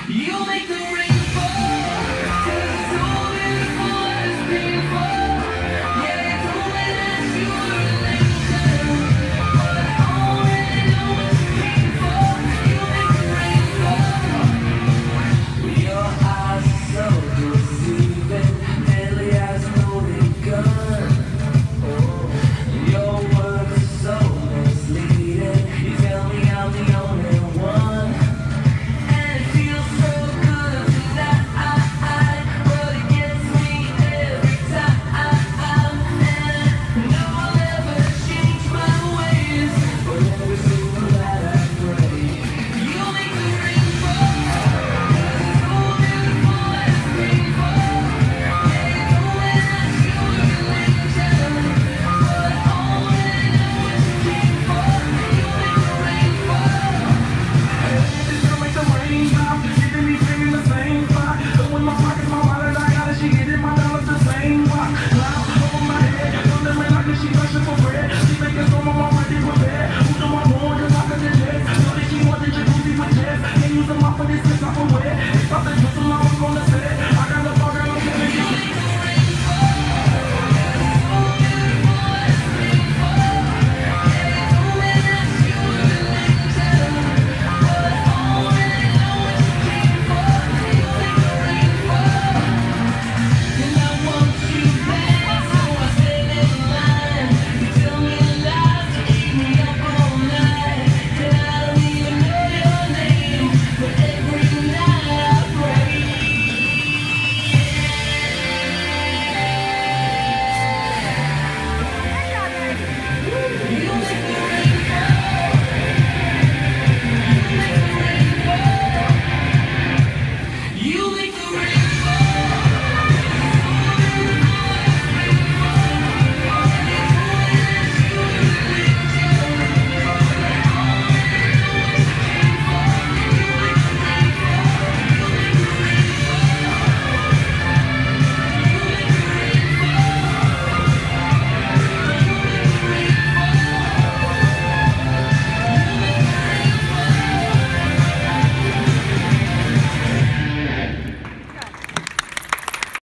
You make the rain fall. It's so beautiful, it's painful. Yeah, you told me that you were an angel, but I already know it's painful. You make the rain fall. Your eyes are so deceiving, deadly as a loaded gun. Your words are so misleading. You tell me I'm the only one. And it feels so good tonight, but it gets me every time. And no, I'll never change my ways, but every single night I pray. You make the rain fall. It's so beautiful and it's painful. Yeah, you told me that you were an angel, but I already know what you came for. You make the rain fall. It's gonna make the rain drop. Getting me singing the same spot. So in my pockets, my wallet, I got it. She getting my dollars the same rock. Cloud over my head, wondering like if she rushing for